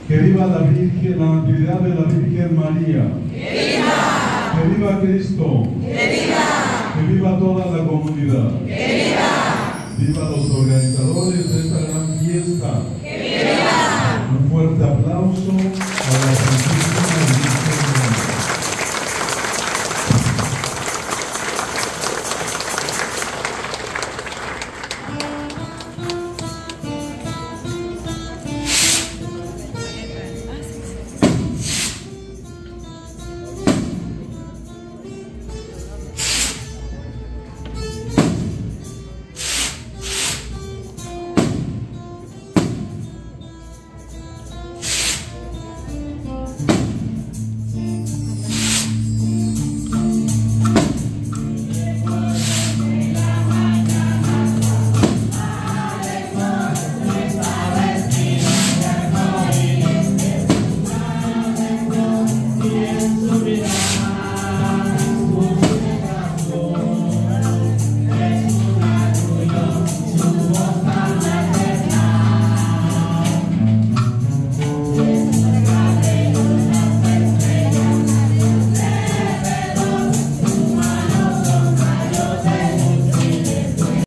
Que viva la Virgen, la Natividad de la Virgen María. ¡Que viva! Que viva Cristo. ¡Que viva! Que viva toda la comunidad. ¡Que viva! Viva los organizadores de esta gran fiesta. ¡Que viva!